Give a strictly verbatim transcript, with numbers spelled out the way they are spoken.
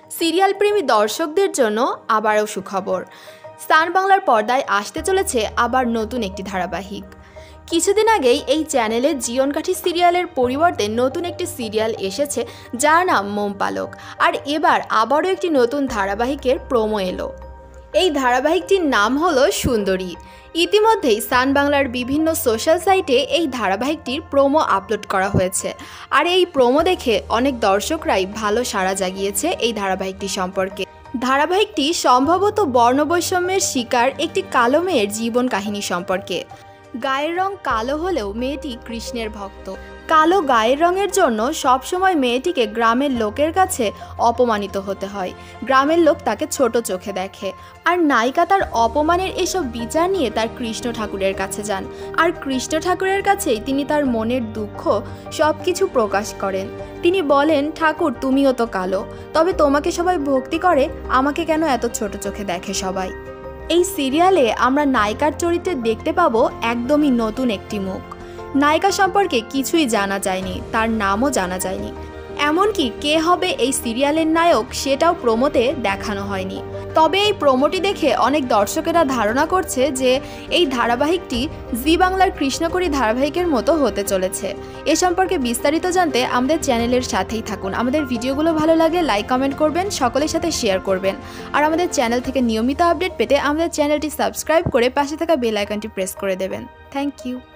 Serial প্রেমী দর্শকদের জন্য আবারও সুখবর। স্টার বাংলার পর্দায় আসতে চলেছে আবার নতুন একটি ধারাবাহিক। কিছুদিন আগেই এই চ্যানেলে জীবনকাঠি সিরিয়ালের পরিবর্তে নতুন একটি সিরিয়াল এসেছে যার নাম মোম পালক। আর এবার আবারও একটি নতুন ধারাবাহিকের প্রোমো এলো। এই ধারাবাহিকটির নাম হলো সুন্দরী। ইতিমধ্যেই সান বাংলার বিভিন্ন সোশ্যাল সাইটে এই ধারাবাহিকটির প্রোমো আপলোড করা হয়েছে। আর এই প্রোমো দেখে অনেক দর্শকরাই ভালো সাড়া জাগিয়েছে এই ধারাবাহিকটি সম্পর্কে। ধারাবাহিকটি সম্ভবত বর্ণবৈষম্যের শিকার একটি কালো মেয়ের জীবন কাহিনী সম্পর্কে। গায়ের রং কালো হলেও মেয়েটি কৃষ্ণের ভক্ত। কালো গায়ের রঙের জন্য সবসময় মেয়েটিকে গ্রামের লোকের কাছে অপমানিত হতে হয়। গ্রামের লোক তাকে ছোট চোখে দেখে। আর নায়িকা তার অপমানের এসব বিচার নিয়ে তার কৃষ্ণ ঠাকুরের কাছে যান। আর কৃষ্ণ ঠাকুরের কাছেই তিনি তার মনের দুঃখ সব কিছু প্রকাশ করেন। তিনি বলেন, ঠাকুর তুমিও তো কালো, তবে তোমাকে সবাই ভক্তি করে, আমাকে কেন এত ছোট চোখে দেখে সবাই। এই সিরিয়ালে আমরা নায়িকার চরিত্রে দেখতে পাবো একদমই নতুন একটি মুখ। নায়িকা সম্পর্কে কিছুই জানা যায়নি, তার নামও জানা যায়নি। এমনকি কে হবে এই সিরিয়ালের নায়ক সেটাও প্রোমোতে দেখানো হয়নি। তবে এই প্রোমোটি দেখে অনেক দর্শকেরা ধারণা করছে যে এই ধারাবাহিকটি জি বাংলার কৃষ্ণকরী ধারাবাহিকের মতো হতে চলেছে। এ সম্পর্কে বিস্তারিত জানতে আমাদের চ্যানেলের সাথেই থাকুন। আমাদের ভিডিওগুলো ভালো লাগলে লাইক কমেন্ট করবেন, সকলের সাথে শেয়ার করবেন। আর আমাদের চ্যানেল থেকে নিয়মিত আপডেট পেতে আমাদের চ্যানেলটি সাবস্ক্রাইব করে পাশে থাকা বেল আইকনটি প্রেস করে দেবেন। Thank you.